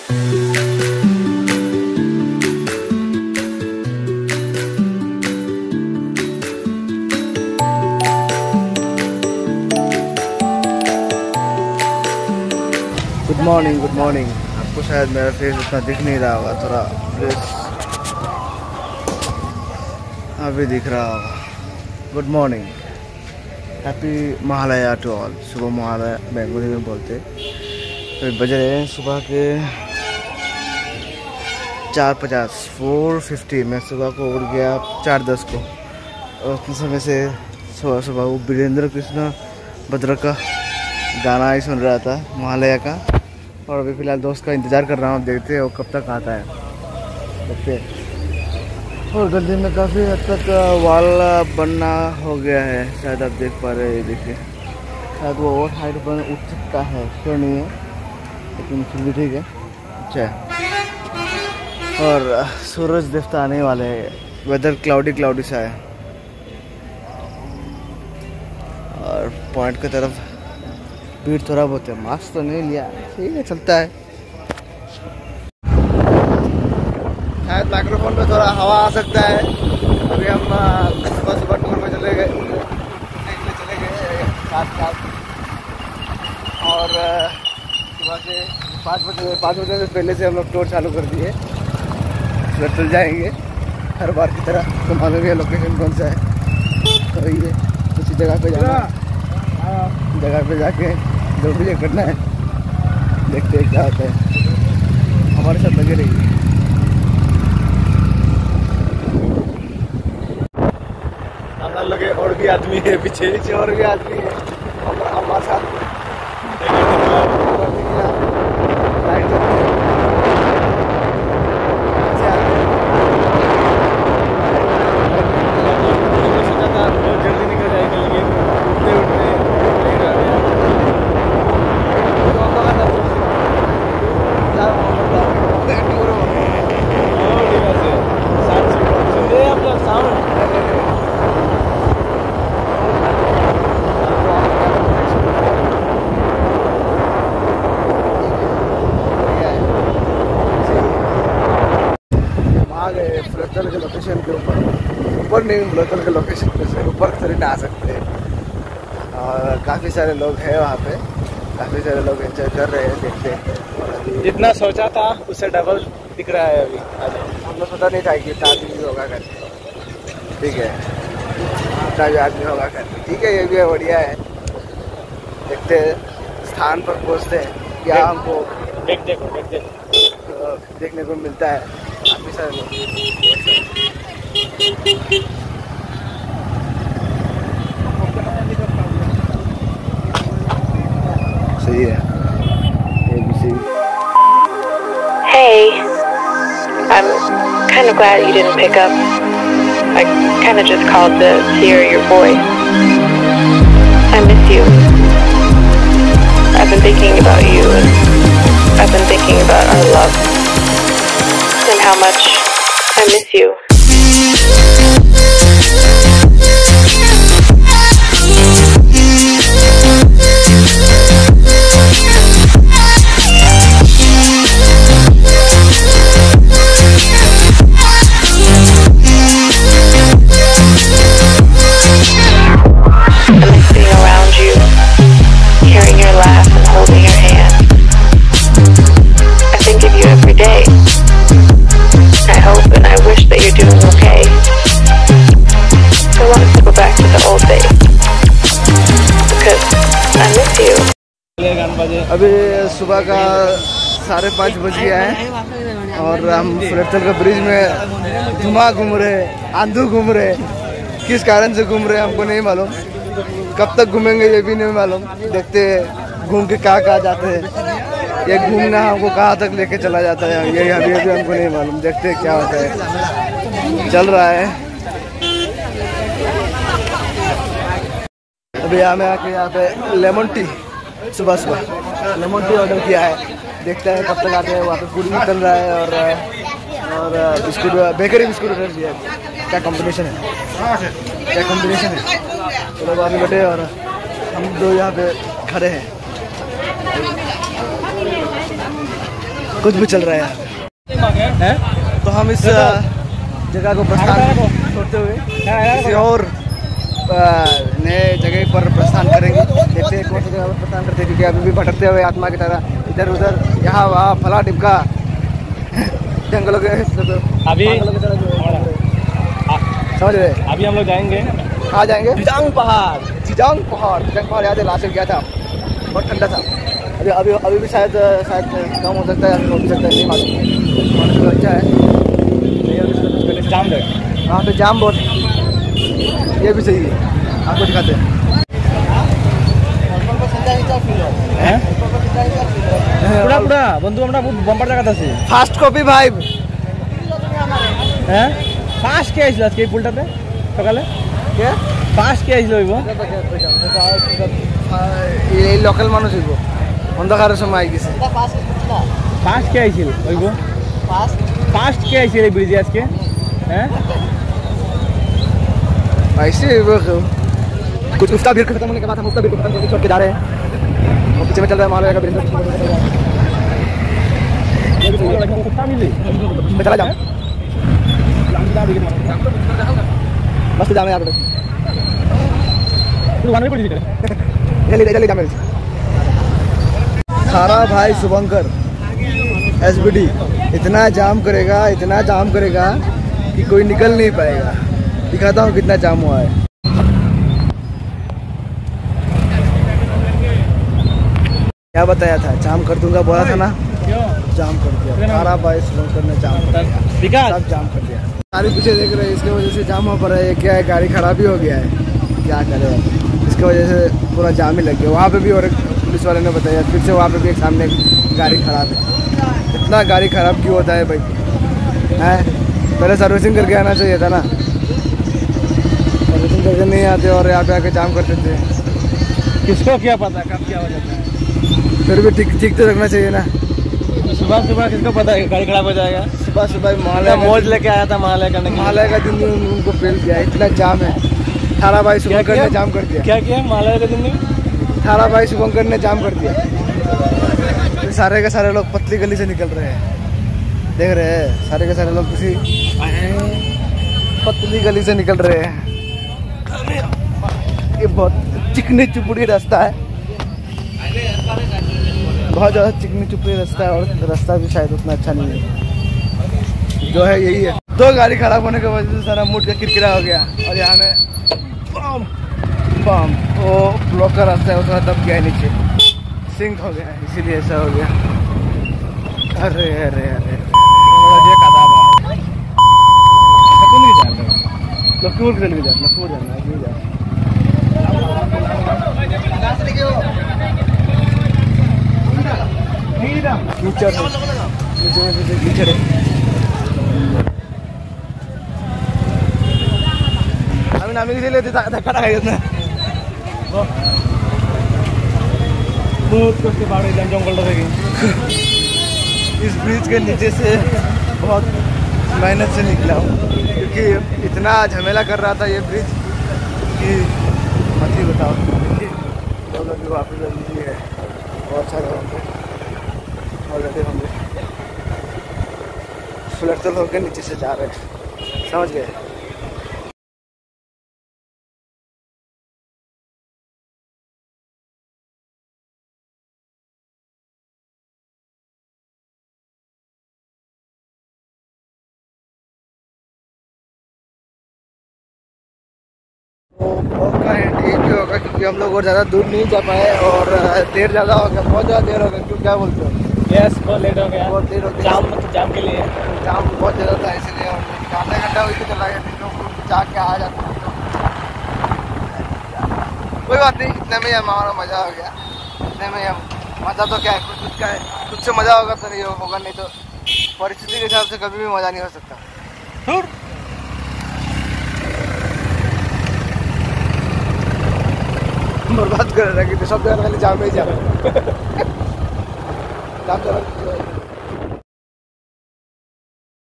Good morning. आपको शायद मेरा फेस उतना दिख नहीं रहा होगा, थोड़ा फेस अभी दिख रहा होगा। Good morning, happy Mahalaya to all. सुबह महालया बेंगोली में बोलते। तो बज रहे हैं सुबह के 4:50, 4:50। मैं सुबह को उठ गया 4:10 को, और उस समय से सुबह सुबह वो वीरेंद्र कृष्ण भद्र का गाना ही सुन रहा था महालया का। और अभी फ़िलहाल दोस्त का इंतज़ार कर रहा हूँ, देखते हैं वो कब तक आता है, देखते हैं। और गले में काफ़ी हद तक वाल बनना हो गया है, शायद आप देख पा रहे हैं। देखिए शायद वो और हाइट बन उठ सकता है, क्यों नहीं है, लेकिन फिर भी ठीक है। अच्छा, और सूरज देवता आने वाले हैं। वेदर क्लाउडी सा है, और पॉइंट की तरफ भीड़ थोड़ा बहुत है। मास्क तो नहीं लिया, ठीक है, चलता है। शायद माइक्रोफोन पे थोड़ा हवा आ सकता है। अभी हम सुबह टूर में चले गए साथ, और सुबह से 5 बजे से पहले से हम लोग टूर चालू कर दिए। फिर चल जाएंगे हर बार की तरह। तो मालूम है लोकेशन कौन सा है, तो ये उसी जगह पे जाना, जगह पे जाके जो भी करना है, देखते हैं क्या होता है। हमारे साथ लगे रहिए। लगे और भी आदमी है, पीछे और भी आदमी है हमारे साथ। जल्दी निकल जाएगा, लेकिन उठते फ्लोटल के लोकेशन के ऊपर नहीं, फ्लोटल के लोकेशन पे से ऊपर थोड़ी ना आ सकते हैं। और काफ़ी सारे लोग हैं वहाँ पे, काफ़ी सारे लोग एंजॉय कर रहे हैं, देखते हैं। जितना सोचा था उससे डबल दिख रहा है अभी। हमने सोचा नहीं था कि इतना आदमी होगा करके, ठीक है, इतना भी आदमी होगा करके, ठीक है, ये भी बढ़िया है। देखते हैं, स्थान पर पहुँचते हैं क्या हमको देखने को मिलता है। काफ़ी सारे लोग सही है। Hey, I'm kind of glad you didn't pick up. I kind of just called to hear your voice. I miss you. I've been thinking about you, and I've been thinking about our love and how much I miss you. अभी सुबह का 5:30 बज गया है, और हम फ्लोटल का bridge में घूम रहे, आंधू घूम रहे। किस कारण से घूम रहे हैं हमको नहीं मालूम, कब तक घूमेंगे ये भी नहीं मालूम। देखते हैं घूम के कहाँ जाते हैं, ये घूमना हमको कहाँ तक लेके चला जाता है, ये अभी हमको नहीं मालूम। देखते हैं क्या होता है, चल रहा है। अभी हमें आके यहाँ पे लेमन टी, सुबह लेमन टी ऑर्डर किया है। देखते हैं कब तक आते हैं। वहाँ पे पूरी निकल रहा है, और बिस्कुट, बेकरी बिस्कुट ऑर्डर किया है। क्या कॉम्बिनेशन है, चलो बाहर बैठे, और हम दो यहाँ पे खड़े हैं। कुछ भी चल रहा है यहाँ पे। तो हम इस जगह को प्रस्थान छोड़ते हुए किसी और नए जगह पर प्रस्थान करेंगे। देखते हैं कौन सी जगह पर प्रस्थान करते हैं, क्योंकि अभी भी भटकते हुए आत्मा की तरह इधर उधर यहाँ वहाँ फला टिपका जंगलों के अभी समझ रहे। अभी हम लोग जाएंगे, कहाँ जाएंगे? जिजांग पहाड़। जिजांग पहाड़ याद है, लास्ट गया था, बहुत ठंडा था। अभी अभी अभी भी शायद कम हो सकता है, हो भी सकता है, नहीं मालूम। अच्छा है जाम है वहाँ पे, जाम बहुत, ये भी सही है, आपको दिखाते हैं। पूरा पूरा बंधु हमरा बहुत बम्पर जगह আছে ফার্স্ট কপি ভাই হ্যাঁ ফার্স্ট কে আইছিল আজকে এই পুলটাতে সকালে কে ফার্স্ট কে আইছিল হইবো এই লোকাল মানুষ হইবো অন্ধকারের সময় আই গেছে ফার্স্ট কে আইছিল হইবো ফার্স্ট কে আইছিল এই ব্রিজে আজকে हैं ऐसे कुछ उसका भीड़ खत्म होने के बाद हम उसका भीड़ खत्म करके छोड़ के जा रहे हैं और पीछे में चल रहा है मालवा का ब्रिज। मैं चला जाऊँ मस्त जाम है यहाँ पे जल्दी जाम खारा भाई शुभंकर SBD इतना जाम करेगा कि कोई निकल नहीं पाएगा। दिखाता हूँ कितना जाम हुआ है। क्या बताया था, जाम कर दूंगा बोला था ना, क्यों जाम कर दिया। सारा भाई शुभंकर ने जाम कर दिया, सब जाम कर दिया। सारी पीछे देख रहे हैं, इसके वजह से जाम हो पा रहा है। क्या है, गाड़ी खराब ही हो गया है, क्या करे, इसके वजह से पूरा जाम ही लग गया। वहाँ पे भी और पुलिस वाले ने बताया, फिर से वहाँ पे भी एक सामने गाड़ी खराब है। इतना गाड़ी खराब क्यों होता है भाई, है पहले सर्विसिंग करके आना चाहिए था ना, सर्विसिंग करके नहीं आते और यहाँ पे आके जाम करते थे। किसको क्या पता कब क्या हो जाता है, फिर भी ठीक तो रखना चाहिए ना। सुबह सुबह किसको पता है गाड़ी खराब हो जाएगा। सुबह महालय मौज लेके आया था, महालय करने के लिए। महालय का दिन उनको फेल किया, इतना जाम है। थारा भाई शुभंकर ने जाम कर दिया। क्या किया महालय के दिन में? थारा भाई शुभंकर ने जाम कर दिया। सारे के सारे लोग पतली गली से निकल रहे हैं, देख रहे हैं, सारे के सारे लोग किसी पतली गली से निकल रहे हैं। ये बहुत चिकनी चुपड़ी रास्ता है, बहुत ज़्यादा चिकनी चुपड़ी रास्ता है, और रास्ता भी शायद उतना अच्छा नहीं है। जो है यही है, दो गाड़ी खराब होने की वजह से सारा मूड का किरकिरा हो गया। और यहाँ में बम वो ब्लॉक का रास्ता है, उसका दब गया है नीचे, सिंक हो गया है, इसीलिए ऐसा हो गया। अरे अरे अरे लखनऊ के लिए जाना, लखनऊ जाना है, कीचड़ कीचड़ আমি নামি গেছিলে ধাক্কা টাকা গেছে बहुत करके बाहर जंगल रहेगी। इस ब्रिज के नीचे से बहुत मेहनत से निकला हूँ, क्योंकि इतना झमेला कर रहा था ये ब्रिज कि मत ही बताओ। लोग अभी वापस जल्दी है, बहुत सारे होंगे ऑलरेडी होंगे, फ्लड होकर नीचे से जा रहे हैं, समझ गए। ये भी होगा क्योंकि हम लोग और ज़्यादा दूर नहीं जा पाए, और देर ज़्यादा हो गया, बहुत ज़्यादा देर हो गया। क्यों, क्या बोलते हो? यस बहुत लेट हो गया, बहुत देर हो गया, जाम के लिए, जाम बहुत ज़्यादा था, इसलिए आधा घंटा वही तो चला गया, जाके आ जाता। कोई बात नहीं, इतने में हमारा मज़ा हो गया। इतने में हम मज़ा तो क्या है, कुछ का है, कुछ से मज़ा होगा तो नहीं होगा, नहीं तो परिस्थिति के हिसाब से कभी भी मज़ा नहीं हो सकता। बर्बाद कर रहा है कि सब जगह खाली जाम ही जाम जाम